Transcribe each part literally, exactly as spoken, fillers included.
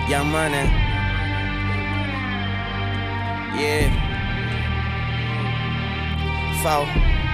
Young Money. Yeah. Four.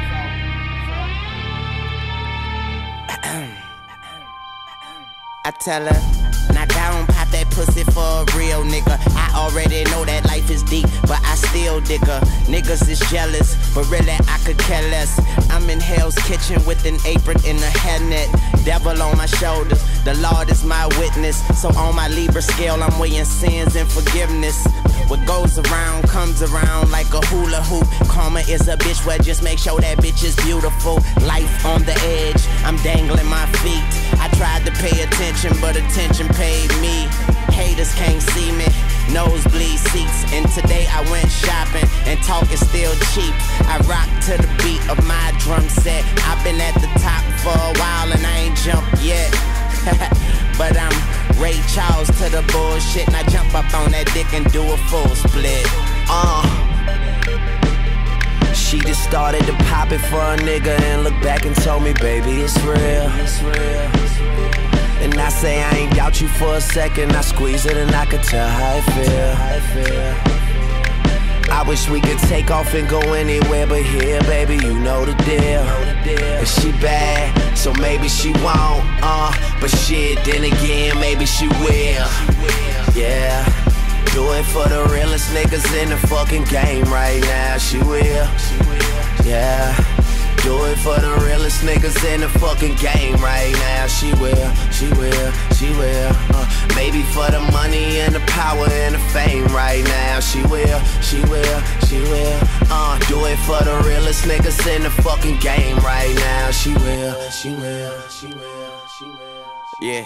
I tell her, knock down, pop that pussy for a real nigga. I already know that life is deep, but I still dig her. Niggas is jealous, but really I could care less. I'm in Hell's Kitchen with an apron and a hairnet. Devil on my shoulders, the Lord is my witness. So on my Libra scale, I'm weighing sins and forgiveness. What goes around comes around like a hula hoop. Karma is a bitch, well just make sure that bitch is beautiful. Life on the edge, I'm dangling my feet. I tried to pay attention, but attention paid me. Haters can't see me, nosebleed seats. And today I went shopping, and talk is still cheap. I rock to the beat of my drum set. I've been at the top for a while and I ain't jumped yet. But I'm Ray Charles to the bullshit, and I jump up on that dick and do a full split. Uh She just started to pop it for a nigga and looked back and told me, baby, it's real. It's real. And I say I ain't doubt you for a second. I squeeze it and I could tell how it feel. I wish we could take off and go anywhere but here, baby, you know the deal. And she bad, so maybe she won't, uh but shit, then again, maybe she will. Yeah, do it for the realest niggas in the fucking game right now. She will, yeah. Do it for the realest niggas in the fucking game right now. She will, she will, she will. Uh, maybe for the money and the power and the fame right now. She will, she will, she will. Uh, do it for the realest niggas in the fucking game right now. She will, she will, she will, she will. Yeah.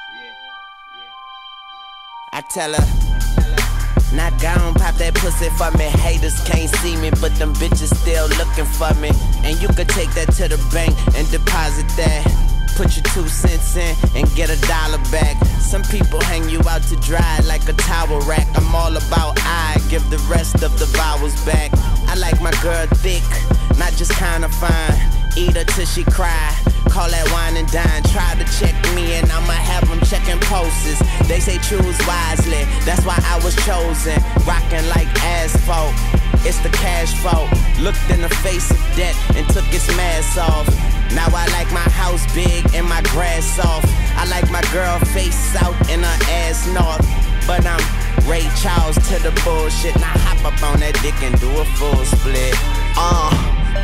I tell her, knock down, pop that pussy for me. Haters can't see me, but them bitches still looking for me. And you could take that to the bank and deposit that. Put your two cents in and get a dollar back. Some people hang you out to dry like a towel rack. I'm all about I give the rest of the vowels back. I like my girl thick, not just kinda fine. Eat her till she cry, call that wine and dine. Try to check me and I'ma have them checking pulses. They say choose wisely, that's why I was chosen. Rockin' like asphalt, it's the cash fault. Looked in the face of death and took its mask off. Now I like my house big and my grass soft. I like my girl face south and her ass north. But I'm Ray Charles to the bullshit. Now hop up on that dick and do a full split. Uh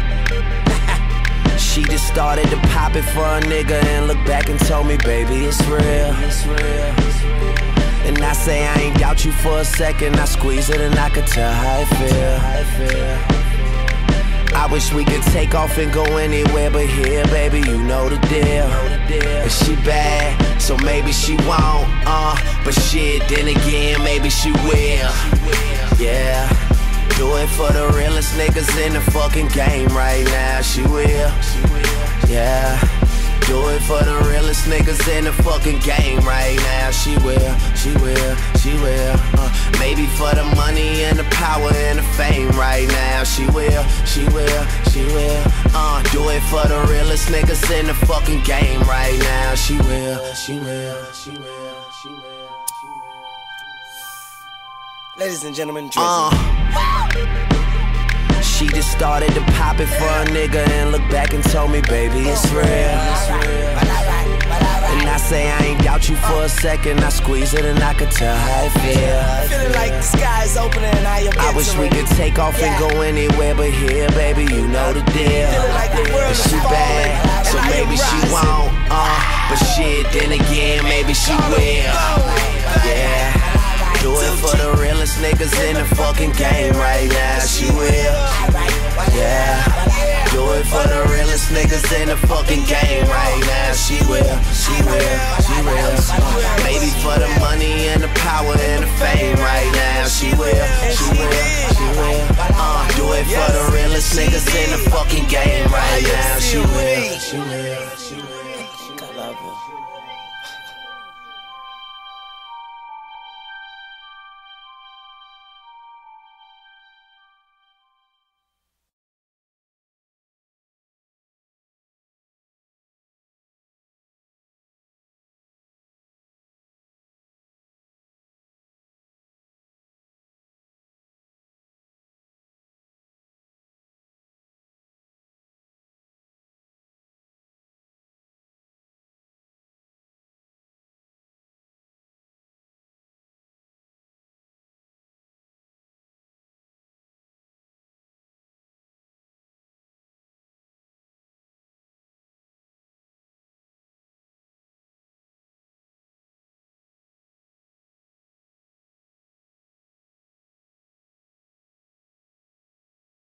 She just started to pop it for a nigga and looked back and told me, baby, it's real. It's real. And I say I ain't doubt you for a second. I squeeze it and I could tell how it feel. I wish we could take off and go anywhere but here, baby, you know the deal. And she bad, so maybe she won't, uh but shit, then again, maybe she will. Yeah. Do it for the realest niggas in the fucking game right now. She will, yeah. Do it for the realest niggas in the fucking game right now. She will, she will, she will. Uh, maybe for the money and the power and the fame right now. She will, she will, she will. Uh, do it for the realest niggas in the fucking game right now. She will, she will, she will, she will. Ladies and gentlemen, uh, she just started to pop it for a nigga and looked back and told me, baby, it's real. It's real. And I say I ain't doubt you for a second. I squeeze it and I could tell how it feel. Feeling like the sky is opening and I am I wish we could take off and go anywhere but here, baby, you know the deal. And she bad, so maybe she won't, uh but shit, then again, maybe she will. Yeah. Do it for the realest niggas in the fucking game right now. She will, yeah. Do it for the realest niggas in the fucking game right now. She will, she will, she will. Uh, maybe for the money and the power and the fame right now. She will, she will, she will. Uh, do it for the realest niggas in the fucking game right now. She will, she will, she will. I love her.